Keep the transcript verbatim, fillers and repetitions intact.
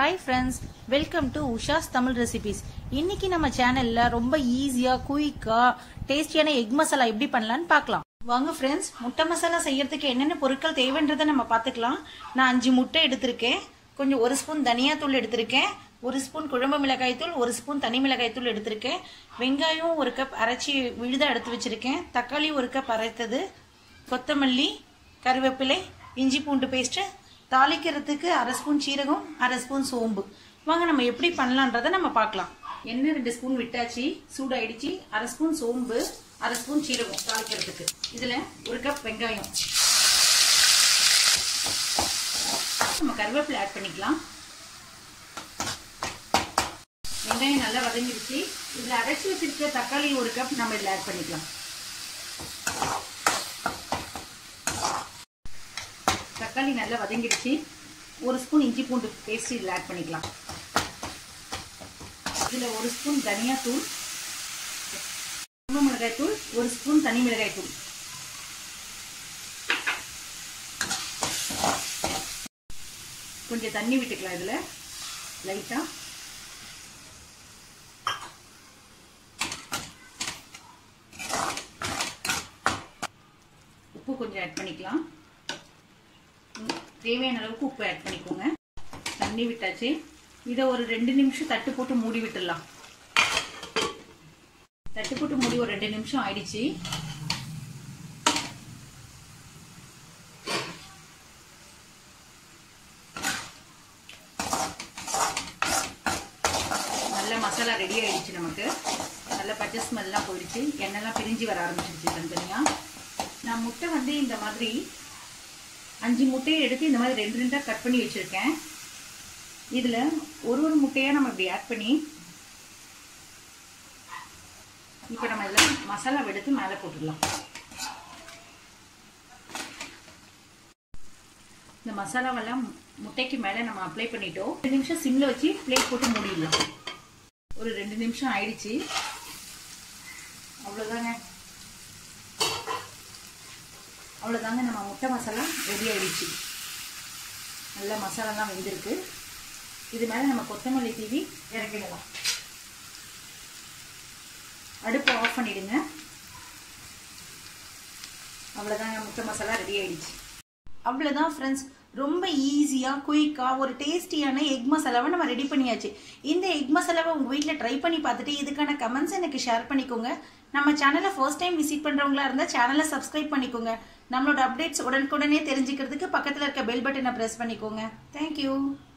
Hi friends, welcome to Usha's Tamil Recipes. இன்னைக்கு நம்ம சேனல்ல ரொம்ப ஈஸியா குயிக்கா டேஸ்டியான எக் மசாலா எப்படி பண்ணலாம்னு பார்க்கலாம். வாங்க फ्रेंड्स, முட்டை மசாலா செய்யறதுக்கு என்னென்ன பொருட்கள் தேவைன்றதை நம்ம பார்த்துக்கலாம். நான் அஞ்சு முட்டை எடுத்திருக்கேன். கொஞ்சம் ஒரு ஸ்பூன் தனியா தூள் எடுத்திருக்கேன். ஒரு ஸ்பூன் குழம்பு மிளகாய் தூள், ஒரு ஸ்பூன் தனி மிளகாய் தூள் எடுத்திருக்கேன். வெங்காயம் ஒரு கப் அரைச்சி விழுதா எடுத்து வச்சிருக்கேன். தக்காளி ஒரு கப் அரைத்தது, கொத்தமல்லி, கறிவேப்பிலை, இஞ்சி பூண்டு பேஸ்ட், தாளிக்கிறதுக்கு அரை ஸ்பூன் சீரகம், அரை ஸ்பூன் சோம்பு. வாங்க நம்ம எப்படி பண்ணலான்றதை நம்ம பார்க்கலாம். எண்ணெய் ரெண்டு ஸ்பூன் விட்டாச்சு, சூடாயிடுச்சு. அரை ஸ்பூன் சோம்பு, அரை ஸ்பூன் சீரகம் தாளிக்கிறதுக்கு. இதுல ஒரு கப் வெங்காயம், நம்ம கருவேப்பிலை ஆட் பண்ணிக்கலாம். வெங்காயம் நல்லா வதங்கிடுச்சு. இதுல அரைச்சி வச்சிருக்க தக்காளி ஒரு கப் நம்ம இதுல ஆட் பண்ணிக்கலாம். தக்காளி நல்லா வதங்கிடுச்சு. ஒரு ஸ்பூன் இஞ்சி பூண்டு பேஸ்ட் இதில் ஆட் பண்ணிக்கலாம். இதில் ஒரு ஸ்பூன் தனியா தூள், குழம்பு மிளகாய் தூள், ஒரு ஸ்பூன் தனி மிளகாய் தூள். கொஞ்சம் தண்ணி விட்டுக்கலாம். இதில் லைட்டா உப்பு கொஞ்சம் ஆட் பண்ணிக்கலாம். தேவையான அளவுக்கு உப்பு ஆட் பண்ணிக்கோங்க. தண்ணி விட்டாச்சு. இதை ஒரு ரெண்டு நிமிஷம் தட்டு போட்டு மூடி விட்டுடலாம். தட்டு போட்டு மூடி ஒரு ரெண்டு நிமிஷம் ஆயிடுச்சு. நல்ல மசாலா ரெடி ஆயிடுச்சு. நமக்கு நல்ல பச்சை ஸ்மெல்லாம் போயிடுச்சு. எண்ணெய்லாம் பிரிஞ்சு வர ஆரம்பிச்சிருச்சு தனித்தனியா. நான் முட்டை வந்து இந்த மாதிரி அஞ்சு முட்டையை எடுத்து இந்த மாதிரி ரெண்டு ரெண்டா கட் பண்ணி வச்சிருக்கேன். இதுல ஒரு ஒரு முட்டையா நம்ம இப்படி ஆட் பண்ணி இப்ப நம்ம இதுல மசாலா எடுத்து மேல போட்டுடலாம். இந்த மசாலாவெல்லாம் முட்டைக்கு மேல நம்ம அப்ளை பண்ணிட்டோம். ரெண்டு நிமிஷம் சிம்ல வச்சு பிளேட் போட்டு மூடிடலாம். ஒரு ரெண்டு நிமிஷம் ஆயிடுச்சு. அவ்வளவுதாங்க அவ்வளோதாங்க நம்ம முட்டை மசாலா ரெடி ஆயிடுச்சு. நல்லா மசாலாலாம் வெந்திருக்கு. இது மேலே நம்ம கொத்தமல்லி தூவி இறக்கிடலாம். அடுப்பு ஆஃப் பண்ணிடுங்க. அவ்வளோதாங்க முட்டை மசாலா ரெடி ஆயிடுச்சு. அவ்வளோதான் ஃப்ரெண்ட்ஸ், ரொம்ப ஈஸியாக குயிக்காக ஒரு டேஸ்டியான எக் மசாலாவை நம்ம ரெடி பண்ணியாச்சு. இந்த எக் மசாலாவை உங்கள் வீட்டில் ட்ரை பண்ணி பார்த்துட்டு இதுக்கான கமெண்ட்ஸ் எனக்கு ஷேர் பண்ணிக்கோங்க. நம்ம சேனலை ஃபர்ஸ்ட் டைம் விசிட் பண்ணுறவங்களா இருந்தால் சேனலை சப்ஸ்கிரைப் பண்ணிக்கோங்க. நம்மளோட அப்டேட்ஸ் உடனுக்குடனே தெரிஞ்சுக்கிறதுக்கு பக்கத்தில் இருக்க பெல் பட்டனை ப்ரெஸ் பண்ணிக்கோங்க. தேங்க்யூ.